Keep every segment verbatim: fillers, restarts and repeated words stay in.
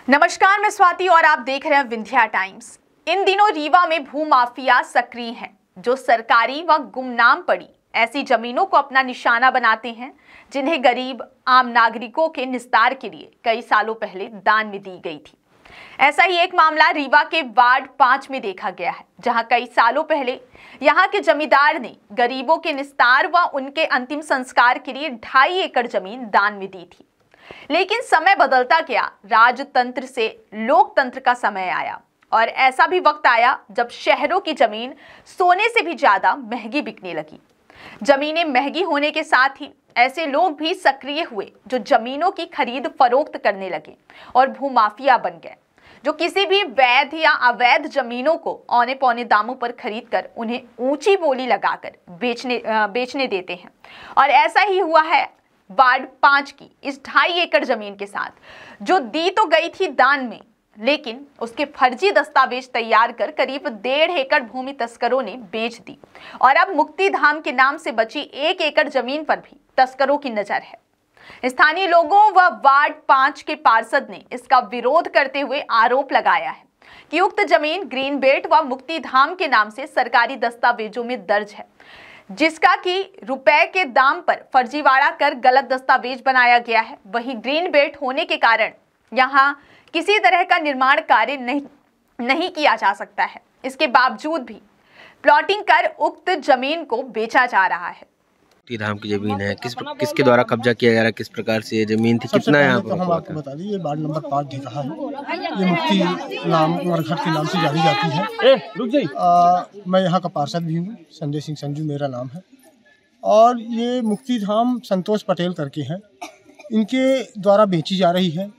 नमस्कार, मैं स्वाति और आप देख रहे हैं विंध्या टाइम्स। इन दिनों रीवा में भू माफिया सक्रिय हैं, जो सरकारी व गुमनाम पड़ी ऐसी जमीनों को अपना निशाना बनाते हैं, जिन्हें गरीब आम नागरिकों के निस्तार के लिए कई सालों पहले दान में दी गई थी। ऐसा ही एक मामला रीवा के वार्ड पांच में देखा गया है, जहां कई सालों पहले यहां के जमींदार ने गरीबों के निस्तार व उनके अंतिम संस्कार के लिए ढाई एकड़ जमीन दान में दी थी। लेकिन समय बदलता गया, राजतंत्र से लोकतंत्र का समय आया और ऐसा भी वक्त आया जब शहरों की जमीन सोने से भी ज्यादा महंगी बिकने लगी। जमीनें महंगी होने के साथ ही ऐसे लोग भी सक्रिय हुए जो जमीनों की खरीद फरोख्त करने लगे और भूमाफिया बन गए, जो किसी भी वैध या अवैध जमीनों को औने पौने दामों पर खरीद कर उन्हें ऊंची बोली लगाकर बेचने बेचने देते हैं। और ऐसा ही हुआ है वार्ड पांच की इस ढाई एकड़ जमीन के साथ, जो दी तो गई थी दान में, लेकिन उसके फर्जी दस्तावेज तैयार कर करीब डेढ़ एकड़ भूमि तस्करों ने बेच दी। और अब मुक्ति धाम के नाम से बची एक एकड़ जमीन पर भी तस्करों की नजर है। स्थानीय लोगों व वार्ड पांच के पार्षद ने इसका विरोध करते हुए आरोप लगाया है कि उक्त जमीन ग्रीन बेल्ट व मुक्ति धाम के नाम से सरकारी दस्तावेजों में दर्ज है, जिसका कि रुपए के दाम पर फर्जीवाड़ा कर गलत दस्तावेज बनाया गया है। वहीं ग्रीन बेल्ट होने के कारण यहां किसी तरह का निर्माण कार्य नहीं नहीं किया जा सकता है। इसके बावजूद भी प्लॉटिंग कर उक्त जमीन को बेचा जा रहा है। मुक्ति धाम की जमीन है, किस किसके द्वारा कब्जा किया जा रहा है, किस प्रकार से ये जमीन थी, कितना है? तो हम आपको बता दें, ये वार्ड नंबर पाँच दिख रहा है। ये मुक्ति नाम मरघट के नाम से जानी जाती है। ए, रुक जाइए। आ, मैं यहाँ का पार्षद भी हूँ, संजय सिंह संजू मेरा नाम है। और ये मुक्ति धाम संतोष पटेल करके हैं, इनके द्वारा बेची जा रही है।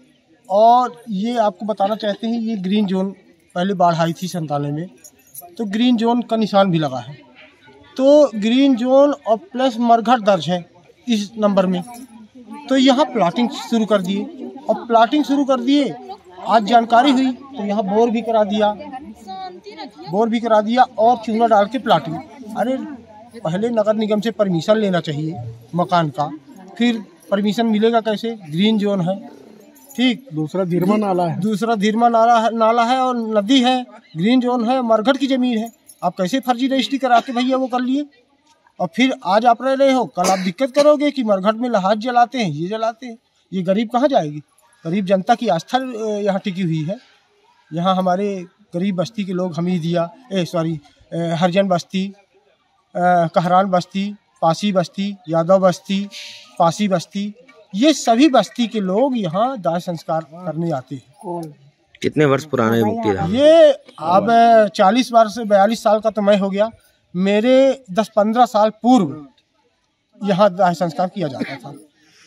और ये आपको बताना चाहते हैं, ये ग्रीन जोन पहले बाढ़ आई थी संतानवे में, तो ग्रीन जोन का निशान भी लगा है। तो ग्रीन जोन और प्लस मरघट दर्ज है इस नंबर में। तो यहाँ प्लाटिंग शुरू कर दिए और प्लाटिंग शुरू कर दिए आज जानकारी हुई तो यहाँ बोर भी करा दिया बोर भी करा दिया और चूना डाल के प्लाटिंग। अरे पहले नगर निगम से परमिशन लेना चाहिए मकान का, फिर परमिशन मिलेगा कैसे? ग्रीन जोन है, ठीक। दूसरा धीरमा नाला है दूसरा धीरमा नाला है नाला है और नदी है। ग्रीन जोन है, मरघट की जमीन है। आप कैसे फर्जी रजिस्ट्री करा के भैया वो कर लिए? और फिर आज आप रह रहे हो, कल आप दिक्कत करोगे कि मरघट में लहाज जलाते हैं, ये जलाते हैं। ये गरीब कहाँ जाएगी? गरीब जनता की आस्था यहाँ टिकी हुई है। यहाँ हमारे गरीब बस्ती के लोग हमीद दिया ए सॉरी हरिजन बस्ती, कहरान बस्ती, पासी बस्ती, यादव बस्ती, पासी बस्ती, ये सभी बस्ती के लोग यहाँ दाह संस्कार करने आते हैं। कितने वर्ष पुराना है मुक्ति धाम? ये अब चालीस वर्ष से बयालीस साल का तो मैं हो गया। मेरे दस पंद्रह साल पूर्व यहाँ दाह संस्कार किया जाता था।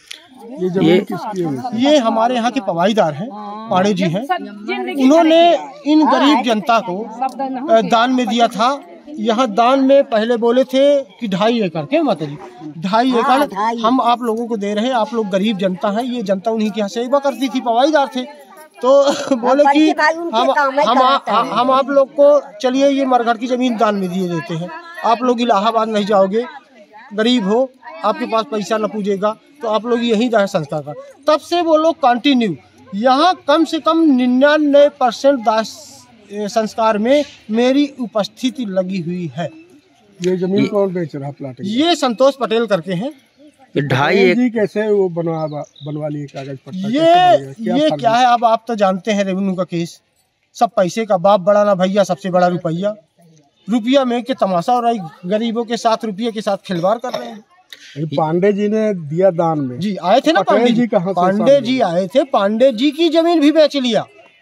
ये जमीन किसकी है? ये हमारे यहाँ के पवाईदार हैं, पाड़े जी हैं। उन्होंने इन गरीब जनता को दान में दिया था। यहाँ दान में पहले बोले थे कि ढाई एकड़ के माता जी ढाई एकड़ हम आप लोगों को दे रहे हैं, आप लोग गरीब जनता है। ये जनता उन्हीं के यहाँ सेवा करती थी, पवाईदार थे। तो बोले कि हम हम हम, हम आप लोग को चलिए ये मरघट की जमीन दान में दिए देते हैं, आप लोग इलाहाबाद नहीं जाओगे, गरीब हो, आपके पास पैसा न पूजेगा, तो आप लोग यही दाह संस्कार कर। तब से वो लोग कंटिन्यू यहाँ कम से कम निन्यानवे परसेंट दाह संस्कार में मेरी उपस्थिति लगी हुई है। ये जमीन कौन बेच रहा प्लाट? ये संतोष पटेल करके हैं। ढाई एक कैसे वो बनवा बनवा लिए कागज पट्टा? ये क्या ये क्या है? अब आप तो जानते हैं रेवेन्यू का केस, सब पैसे का बाप बड़ा ना भैया, सबसे बड़ा रुपया। रुपया में के तमाशा हो रहा है, गरीबों के साथ रुपये के साथ खिलवाड़ कर रहे हैं। पांडे जी ने दिया दान में। जी आए थे ना पांडे जी, पांडे जी आए थे, पांडे जी की जमीन भी बेच लिया।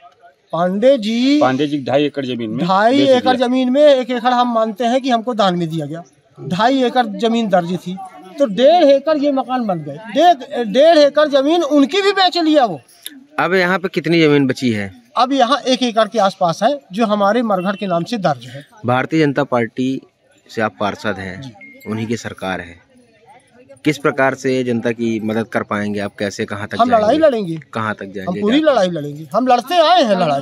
पांडे जी पांडे जी ढाई एकड़ जमीन में ढाई एकड़ जमीन में एक एकड़ हम मानते हैं कि हमको दान में दिया गया। ढाई एकड़ जमीन दर्ज थी, तो डेढ़ एकड़ ये मकान बन गए। डेढ़ डेढ़ एकड़ जमीन उनकी भी बेच लिया वो। अब यहाँ पे कितनी जमीन बची है? अब यहाँ एक एकड़ के आसपास है, जो हमारे मरघट के नाम से दर्ज है। भारतीय जनता पार्टी से आप पार्षद हैं, उन्हीं की सरकार है, किस प्रकार से जनता की मदद कर पाएंगे आप? कैसे, कहाँ तक हम लड़ाई लड़ेंगे? कहाँ तक जाएंगे? हम पूरी लड़ाई लड़ेंगे, हम लड़ते आए हैं लड़ाई।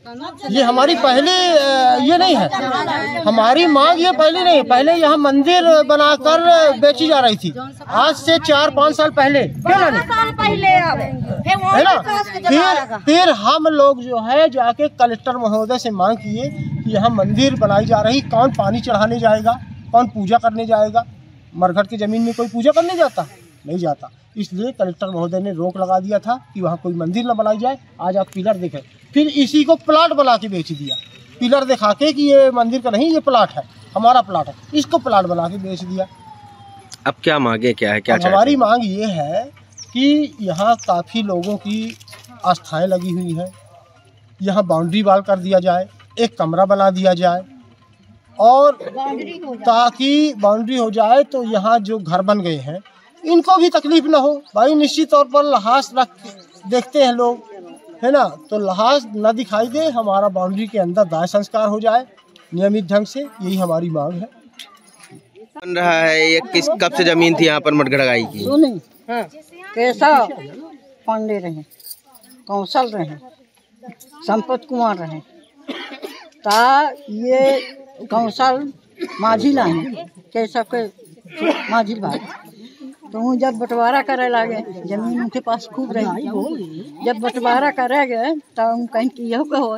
ये हमारी पहले ये नहीं है, हमारी मांग ये पहले नहीं, पहले यहाँ मंदिर बनाकर बेची जा रही थी आज से चार पाँच साल पहले, क्या है ना। फिर फिर हम लोग जो है जाके कलेक्टर महोदय से मांग किए कि यहाँ मंदिर बनाई जा रही, कौन पानी चढ़ाने जाएगा, कौन पूजा करने जाएगा। मरघट की जमीन में कोई पूजा करने जाता नहीं जाता, इसलिए कलेक्टर महोदय ने रोक लगा दिया था कि वहाँ कोई मंदिर न बनाई जाए। आज आप पिलर देखें, फिर इसी को प्लाट बना के बेच दिया, पिलर दिखा के कि ये मंदिर का नहीं, ये प्लाट है, हमारा प्लाट है, इसको प्लाट बना के बेच दिया। अब क्या मांगे, क्या है, क्या हमारी मांग ये है कि यहाँ काफ़ी लोगों की आस्थाएं लगी हुई हैं, यहाँ बाउंड्री वाल कर दिया जाए, एक कमरा बना दिया जाए, और ताकि बाउंड्री हो जाए तो यहाँ जो घर बन गए हैं इनको भी तकलीफ ना हो। भाई निश्चित तौर पर लहास रख देखते हैं लोग, है ना, तो लहास न दिखाई दे, हमारा बाउंड्री के अंदर दाह संस्कार हो जाए नियमित ढंग से, यही हमारी मांग है। बन रहा है ये किस कब से जमीन थी यहाँ पर मटगड़गाई की? हाँ। कैसा पांडे रहे, कौशल रहे, संपत कुमार रहे, ता ये कौशल माझी लाए कैसा के माझी भाई, तो जब बंटवारा करे लगे जमीन उनके पास खूब रही, जब बंटवारा करे गए तो कहीं कि यह कहो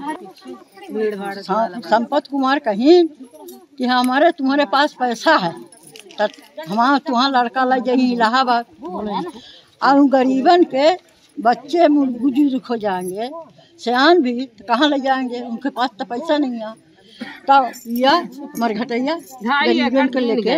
हाँ, संपत कुमार कहीं कि हमारे तुम्हारे पास पैसा है तो हमारा तुम्हारा लड़का लग जाए इलाहाबाद, और गरीबन के बच्चे बुजुर्ग हो जाएंगे, सियान भी तो कहाँ ले जाएंगे, उनके पास तो पैसा नहीं है। तो यह मरघटैया गरीबन के लेके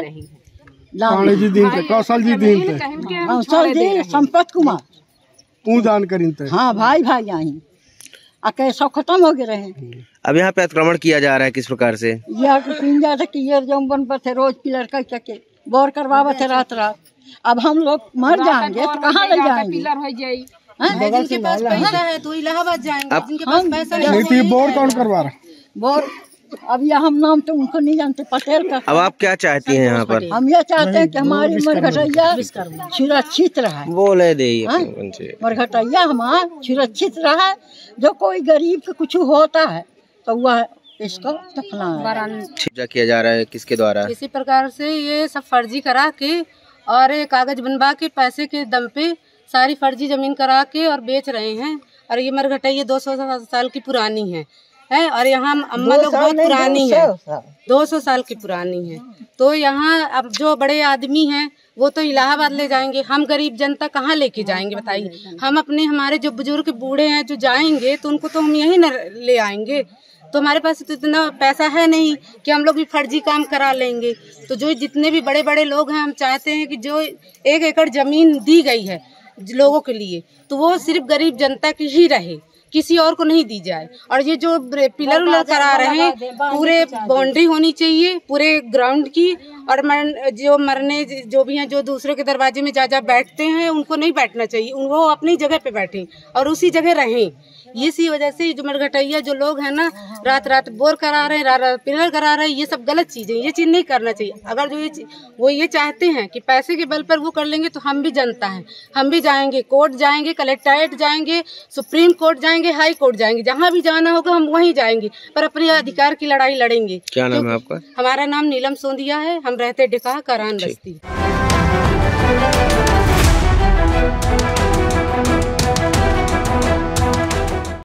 जी दिन थे, कौशल जी दिन थे, कौशल जी संपत कुमार तू जान कर थे। हाँ भाई भाई आई आ कैसा खत्म हो गए रहे। अब यहाँ पे अतिक्रमण किया जा रहा है किस प्रकार से? यह पिंजा से कि ये जम बन पर थे रोज पिलर का के बोर करवावे थे रात रात, अब हम लोग मर जाएंगे तो कहाँ ले जाएंगे? जिनके पास पैसा है तो इलाहाबाद जाएंगे, जिनके पास पैसा नहीं तो ये बोर कौन करवा रहा? बोर अब यह हम नाम तो उनको नहीं जानते, पटेल का। अब आप क्या चाहती हैं यहाँ पर? हम यह चाहते हैं कि हमारी मरघटैया सुरक्षित रहे, बोले दे मरघटैया हमारा सुरक्षित रहे, जो कोई गरीब का कुछ होता है तो वह इसको पूजा किया जा रहा है किसके द्वारा? इसी प्रकार से ये सब फर्जी करा के और ये कागज बनवा के पैसे के दम पे सारी फर्जी जमीन करा के और बेच रहे हैं। और ये मरघटैया दो सौ साल की पुरानी है है और यहाँ अम्मा लोग बहुत पुरानी है, दो सौ साल की पुरानी है। तो यहाँ अब जो बड़े आदमी हैं वो तो इलाहाबाद ले जाएंगे, हम गरीब जनता कहाँ लेके जाएंगे बताइए? हम अपने हमारे जो बुजुर्ग बूढ़े हैं जो जाएंगे तो उनको तो हम यहीं न ले आएंगे, तो हमारे पास तो इतना पैसा है नहीं कि हम लोग भी फर्जी काम करा लेंगे। तो जो जितने भी बड़े बड़े लोग हैं हम चाहते हैं कि जो एक एकड़ जमीन दी गई है लोगों के लिए तो वो सिर्फ गरीब जनता की ही रहे, किसी और को नहीं दी जाए। और ये जो पिलर उलर करा रहे हैं पूरे बाउंड्री होनी चाहिए पूरे ग्राउंड की, और मर, जो मरने जो भी हैं जो दूसरों के दरवाजे में जा जा बैठते हैं उनको नहीं बैठना चाहिए, वो अपनी जगह पे बैठें और उसी जगह रहें। इसी वजह से जो मरघटैया जो लोग हैं ना रात रात बोर करा रहे हैं, रात रात पिलर करा रहे हैं, ये सब गलत चीजें, ये चीज नहीं करना चाहिए। अगर जो ये वो ये चाहते हैं कि पैसे के बल पर वो कर लेंगे तो हम भी जनता है, हम भी जाएंगे, कोर्ट जाएंगे, कलेक्ट्रेट जाएंगे, सुप्रीम कोर्ट जाएंगे, हाई कोर्ट जाएंगे, जहाँ भी जाना होगा हम वहीं जाएंगे, पर अपने अधिकार की लड़ाई लड़ेंगे। क्या नाम है आपका? हमारा नाम नीलम सोंदिया है, हम रहते डिका करान बस्ती।